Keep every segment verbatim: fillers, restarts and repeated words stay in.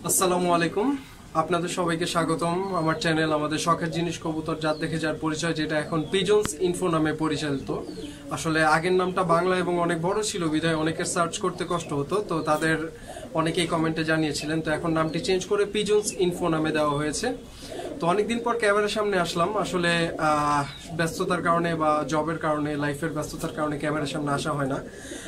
আসসালামু আলাইকুম, আপনাদের সবাইকে স্বাগতম আমার চ্যানেল আমাদের শখের জিনিস কবুতর জাত দেখে যার পরিচয়, যেটা এখন পিজনস ইনফো নামে পরিচালিত। আসলে আগের নামটা বাংলা এবং অনেক বড় ছিল বিধায় অনেকের সার্চ করতে কষ্ট হতো, তো তাদের অনেকেই কমেন্টে জানিয়েছিলেন, তো এখন নামটি চেঞ্জ করে পিজনস ইনফো নামে দেওয়া হয়েছে। তো অনেকদিন পর ক্যামেরার সামনে আসলাম। আসলে ব্যস্ততার কারণে বা জবের কারণে, লাইফের ব্যস্ততার কারণে ক্যামেরার সামনে আসা হয় না।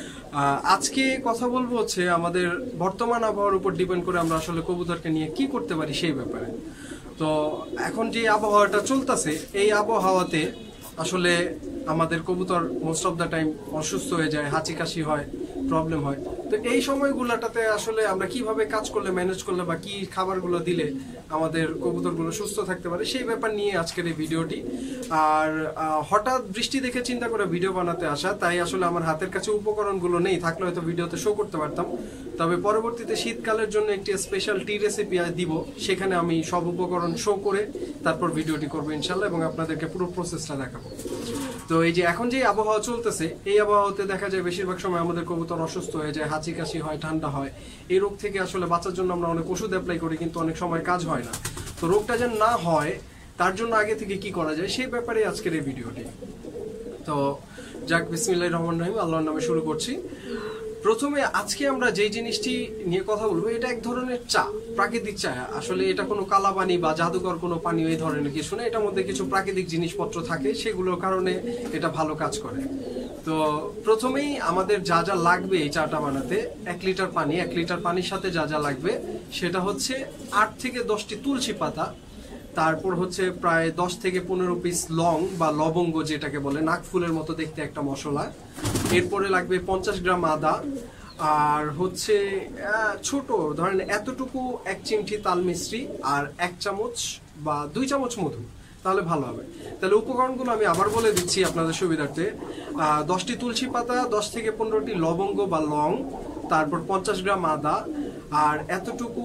আজকে কথা বলবো হচ্ছে আমাদের বর্তমান আবহাওয়ার উপর ডিপেন্ড করে আমরা আসলে কবুতরকে নিয়ে কি করতে পারি সেই ব্যাপারে। তো এখন যে আবহাওয়াটা চলতেছে, এই আবহাওয়াতে আসলে আমাদের কবুতর মোস্ট অফ দ্য টাইম অসুস্থ হয়ে যায়, হাঁচি কাশি হয়, প্রবলেম হয়। তো এই সময়গুলোটাতে আসলে আমরা কিভাবে কাজ করলে, ম্যানেজ করলে বা কি খাবারগুলো দিলে আমাদের কবুতরগুলো সুস্থ থাকতে পারে সেই ব্যাপার নিয়ে আজকের এই ভিডিওটি। আর হঠাৎ বৃষ্টি দেখে চিন্তা করে ভিডিও বানাতে আসা, তাই আসলে আমার হাতের কাছে উপকরণগুলো নেই, থাকলে হয়তো ভিডিওতে শো করতে পারতাম। তবে পরবর্তীতে শীতকালের জন্য একটি স্পেশাল টি রেসিপি দিব, সেখানে আমি সব উপকরণ শো করে তারপর ভিডিওটি করবো ইনশাল্লাহ, এবং আপনাদেরকে পুরো প্রসেসটা দেখাবো। তো এই যে এখন যে আবহাওয়া চলতেছে, এই আবহাওয়াতে দেখা যায় বেশিরভাগ সময় আমাদের কবুতর অসুস্থ হয়ে যায়, হাঁচি কাশি হয়, ঠান্ডা হয়। এই রোগ থেকে আসলে বাঁচার জন্য আমরা অনেক ওষুধ অ্যাপ্লাই করি, কিন্তু অনেক সময় কাজ হয় না। তো রোগটা যেন না হয় তার জন্য আগে থেকে কি করা যায় সেই ব্যাপারে আজকের এই ভিডিওটি। তো যাক, বিসমিল্লাহির রহমানির রহিম, আল্লাহর নামে শুরু করছি। প্রথমে আজকে আমরা যে জিনিসটি নিয়ে কথা বলবো, এটা এক ধরনের চা, প্রাকৃতিক চা। আসলে এটা কোনো কালাপানি বা জাদুকর কোনো পানীয় এই ধরনের কিছু না, এটার মধ্যে কিছু প্রাকৃতিক জিনিসপত্র থাকে, সেগুলোর কারণে এটা ভালো কাজ করে। তো প্রথমেই আমাদের যা যা লাগবে এই চাটা বানাতে, এক লিটার পানি, এক লিটার পানির সাথে যা যা লাগবে সেটা হচ্ছে আট থেকে দশটি তুলসী পাতা, তারপর হচ্ছে প্রায় দশ থেকে পনেরো পিস লং বা লবঙ্গ যেটাকে বলে, নাকফুলের মতো দেখতে একটা মশলা। এরপরে লাগবে পঞ্চাশ গ্রাম আদা, আর হচ্ছে ছোট ধরেন এতটুকু এক চিমটি তাল মিশ্রি, আর এক চামচ বা দুই চামচ মধু, তাহলে ভালো হবে। তাহলে উপকরণগুলো আমি আবার বলে দিচ্ছি আপনাদের সুবিধার্থে। দশটি তুলসী পাতা, দশ থেকে পনেরোটি লবঙ্গ বা লং, তারপর পঞ্চাশ গ্রাম আদা, আর এতটুকু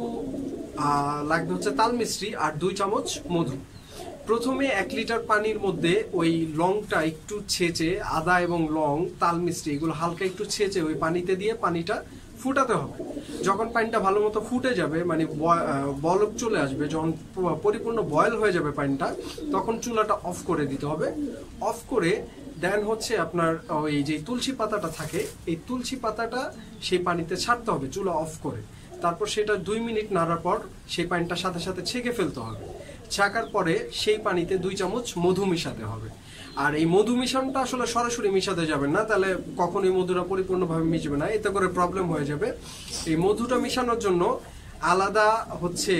লাগবে হচ্ছে তাল মিশ্রি, আর দুই চামচ মধু। প্রথমে এক লিটার পানির মধ্যে ওই লংটা একটু ছেঁচে, আদা এবং লং, তাল মিশ্রি এগুলো হালকা একটু ছেঁচে ওই পানিতে দিয়ে পানিটা ফুটাতে হবে। যখন পানিটা ভালো মতো ফুটে যাবে, মানে বলক চলে আসবে, যখন পরিপূর্ণ বয়েল হয়ে যাবে পানিটা, তখন চুলাটা অফ করে দিতে হবে। অফ করে দেন হচ্ছে আপনার ওই যে তুলসী পাতাটা থাকে, এই তুলসী পাতাটা সেই পানিতে ছাড়তে হবে চুলা অফ করে। তারপর সেটা দুই মিনিট নাড়ার পর সেই পানিটার সাথে সাথে ছেঁকে ফেলতে হবে। ছাকার পরে সেই পানিতে দুই চামচ মধু মিশাতে হবে। আর এই মধু মিশানটা আসলে সরাসরি মিশাতে যাবেন না, তাহলে কখন এই মধুটা পরিপূর্ণভাবে মিশবে না, এতে করে প্রবলেম হয়ে যাবে। এই মধুটা মিশানোর জন্য আলাদা হচ্ছে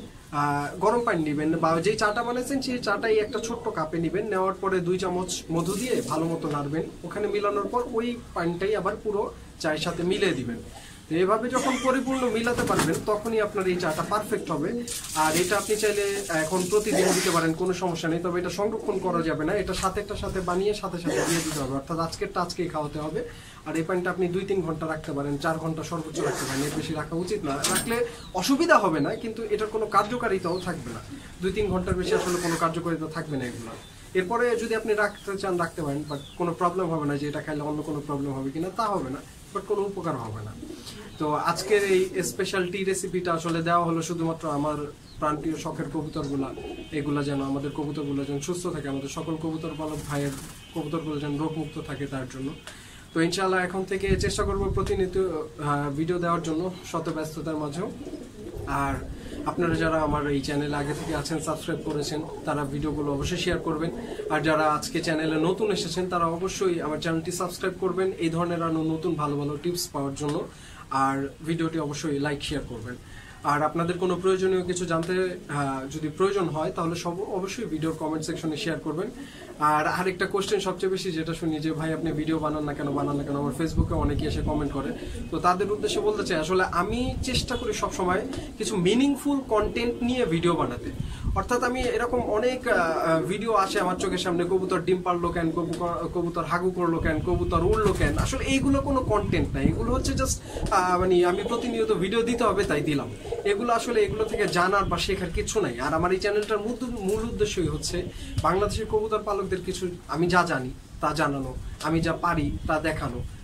গরম পানি নেবেন, বা যেই চাটা বানাচ্ছেন সেই চাটাই একটা ছোট্ট কাপে নেবেন। নেওয়ার পরে দুই চামচ মধু দিয়ে ভালো মতো নাড়বেন। ওখানে মিলানোর পর ওই পানিটাই আবার পুরো চায়ের সাথে মিলিয়ে দিবেন। এভাবে যখন পরিপূর্ণ মিলাতে পারবেন তখনই আপনার এই চাটা পারফেক্ট হবে। আর এটা আপনি চাইলে এখন প্রতিদিন দিতে পারেন, কোনো সমস্যা নেই। তবে এটা সংরক্ষণ করা যাবে না, এটা সাথে একটা সাথে বানিয়ে সাথে সাথে দিয়ে দিতে হবে, অর্থাৎ আজকেরটা আজকেই খাওয়াতে হবে। আর এই পানিটা আপনি দুই তিন ঘন্টা রাখতে পারেন, চার ঘন্টা সর্বোচ্চ রাখতে পারেন, এর বেশি রাখা উচিত না। রাখলে অসুবিধা হবে না, কিন্তু এটার কোনো কার্যকারিতাও থাকবে না। দুই তিন ঘন্টার বেশি আসলে কোনো কার্যকারিতা থাকবে না এগুলো। এরপরে যদি আপনি রাখতে চান রাখতে পারেন, বাট কোনো প্রবলেম হবে না যে এটা খাইলে অন্য কোনো প্রবলেম হবে কিনা, তা হবে না, বাট কোনো উপকার হবে না। তো আজকের এই স্পেশাল টি রেসিপিটা আসলে দেওয়া হলো শুধুমাত্র আমার প্রাণপ্রিয় শখের কবুতরগুলা, এগুলা যেন আমাদের কবুতরগুলো যেন সুস্থ থাকে, আমাদের সকল কবুতর পালক ভাইয়ের কবুতরগুলো যেন রোগমুক্ত থাকে তার জন্য। তো ইনশাআল্লাহ এখন থেকে চেষ্টা করবো প্রতিনিয়ত ভিডিও দেওয়ার জন্য, শত ব্যস্ততার মাঝেও। আর আপনারা যারা আমার এই চ্যানেলে আগে থেকে আছেন, সাবস্ক্রাইব করেছেন, তারা ভিডিওগুলো অবশ্যই শেয়ার করবেন। আর যারা আজকে চ্যানেলে নতুন এসেছেন তারা অবশ্যই আমার চ্যানেলটি সাবস্ক্রাইব করবেন এই ধরনের আরো নতুন ভালো ভালো টিপস পাওয়ার জন্য। আর ভিডিওটি অবশ্যই লাইক শেয়ার করবেন। আর আপনাদের কোনো প্রয়োজনীয় কিছু জানতে যদি প্রয়োজন হয় তাহলে সব অবশ্যই ভিডিওর কমেন্ট সেকশনে শেয়ার করবেন। আর আরেকটা কোশ্চেন সবচেয়ে বেশি যেটা শুনি যে ভাই আপনি ভিডিও বানান না কেন, বানান না কেন, আমার ফেসবুকে অনেকে এসে কমেন্ট করে। তো তাদের উদ্দেশ্যে বলতে চাই, আসলে আমি চেষ্টা করি সবসময় কিছু মিনিংফুল কন্টেন্ট নিয়ে ভিডিও বানাতে। অর্থাৎ আমি এরকম অনেক ভিডিও আসে আমার চোখের সামনে, কবুতর ডিম পারলো কেন, কবুতর হাগু করলো কেন, কবুতর উড়লো কেন, আসলে এইগুলো কোনো কন্টেন্ট নাই। এগুলো হচ্ছে জাস্ট মানে আমি প্রতিনিয়ত ভিডিও দিতে হবে তাই দিলাম। এগুলো আসলে এগুলো থেকে জানার বা শেখার কিছু নাই। আর আমার এই চ্যানেলটার মূল উদ্দেশ্যই হচ্ছে বাংলাদেশের কবুতর পালকদের কিছু আমি যা জানি তা জানানো, আমি যা পারি তা দেখানো,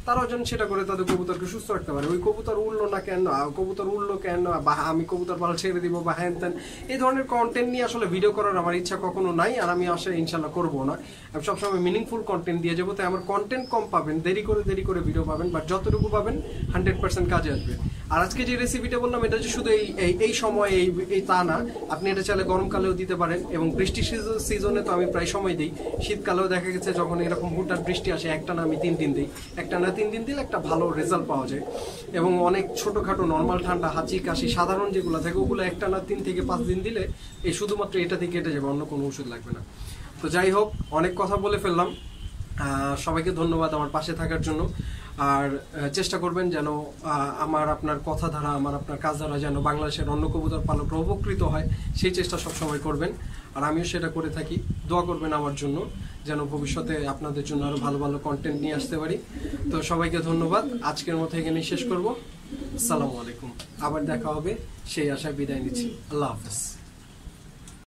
তারাও যেন সেটা করে তাদের কবুতরকে সুস্থ রাখতে পারে। ওই কবুতর উড়লো না কেন, কবুতর উড়লো কেন, বা আমি কবুতর পাল ছেড়ে দিব বা হ্যান ত্যান, এই ধরনের কন্টেন্ট নিয়ে আসলে ভিডিও করার আমার ইচ্ছা কখনো নাই, আর আমি আসলে ইনশাল্লাহ করবো না। আমি সবসময় মিনিংফুল কন্টেন্ট দিয়ে যাবো। তাই আমার কন্টেন্ট কম পাবেন, দেরি করে দেরি করে ভিডিও পাবেন, বাট যতটুকু পাবেন হান্ড্রেড পার্সেন্ট কাজে আসবে। আর আজকে যে রেসিপিটা বললাম এটা যে শুধু এই এই সময় এই এই তা না, আপনি এটা চাইলে গরমকালেও দিতে পারেন, এবং বৃষ্টি সিজনে তো আমি প্রায় সময় দিই। শীতকালেও দেখা গেছে যখন এরকম হুটার বৃষ্টি আসে একটা না আমি তিন দিন দিই, একটা না তিন দিন দিলে একটা ভালো রেজাল্ট পাওয়া যায়। এবং অনেক ছোটখাটো নর্মাল ঠান্ডা, হাঁচি কাশি সাধারণ যেগুলো থাকে ওগুলো একটা না তিন থেকে পাঁচ দিন দিলে এই শুধুমাত্র এটাতে কেটে যাবে, অন্য কোনো ওষুধ লাগবে না। তো যাই হোক, অনেক কথা বলে ফেললাম। সবাইকে ধন্যবাদ আমার পাশে থাকার জন্য। আর চেষ্টা করবেন যেন আমার আপনার কথা ধারা, আমার আপনার কাজ ধারা যেন বাংলাদেশের অন্য কবুতর পালকরা উপকৃত হয়, সেই চেষ্টা সবসময় করবেন। আর আমিও সেটা করে থাকি। দোয়া করবেন আমার জন্য যেন ভবিষ্যতে আপনাদের জন্য আরো ভালো ভালো কন্টেন্ট নিয়ে আসতে পারি। তো সবাইকে ধন্যবাদ। আজকের মতো এখানে শেষ করব। আসসালামু আলাইকুম। আবার দেখা হবে সেই আশায় বিদায় নিচ্ছি। আল্লাহ হাফেজ।